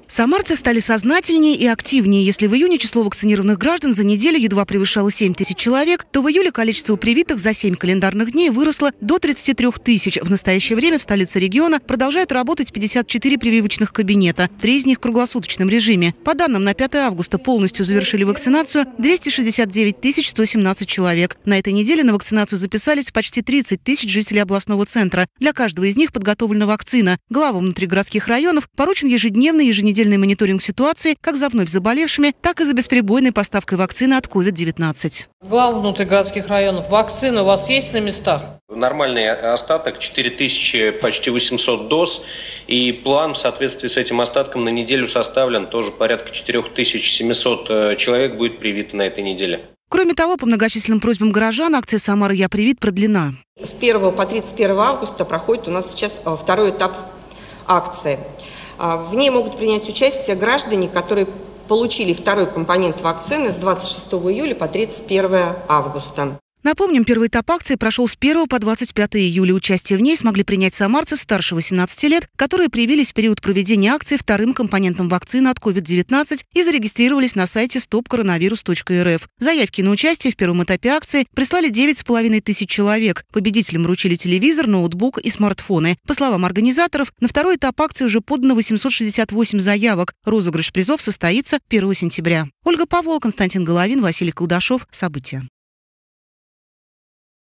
Самарцы стали сознательнее и активнее. Если в июне число вакцинированных граждан за неделю едва превышало 7 тысяч человек, то в июле количество привитых за 7 календарных дней выросло до 33 тысяч. В настоящее время в столице региона продолжают работать 54 прививочных кабинета, 3 из них в круглосуточном режиме. По данным, на 5 августа полностью завершили вакцинацию 269 117 человек. На этой неделе на вакцинацию записались почти 30 тысяч жителей областного центра. Для каждого из них подготовлена вакцина. Главам внутригородских районов поручен ежедневный еженедельный мониторинг ситуации как за вновь заболевшими, так и за бесперебойной поставкой вакцины от COVID-19. Глав внутригородских районов, вакцины у вас есть на местах? Нормальный остаток 4000, почти 800 доз. И план в соответствии с этим остатком на неделю составлен. Тоже порядка 4700 человек будет привито на этой неделе. Кроме того, по многочисленным просьбам горожан акция «Самара, я привит» продлена. С 1 по 31 августа проходит у нас сейчас второй этап акции. В ней могут принять участие граждане, которые получили второй компонент вакцины с 26 июля по 31 августа. Напомним, первый этап акции прошел с 1 по 25 июля. Участие в ней смогли принять самарцы старше 18 лет, которые привились в период проведения акции вторым компонентом вакцины от COVID-19 и зарегистрировались на сайте stopcoronavirus.rf. Заявки на участие в первом этапе акции прислали 9,5 тысяч человек. Победителям вручили телевизор, ноутбук и смартфоны. По словам организаторов, на второй этап акции уже подано 868 заявок. Розыгрыш призов состоится 1 сентября. Ольга Павлова, Константин Головин, Василий Колдашов. События.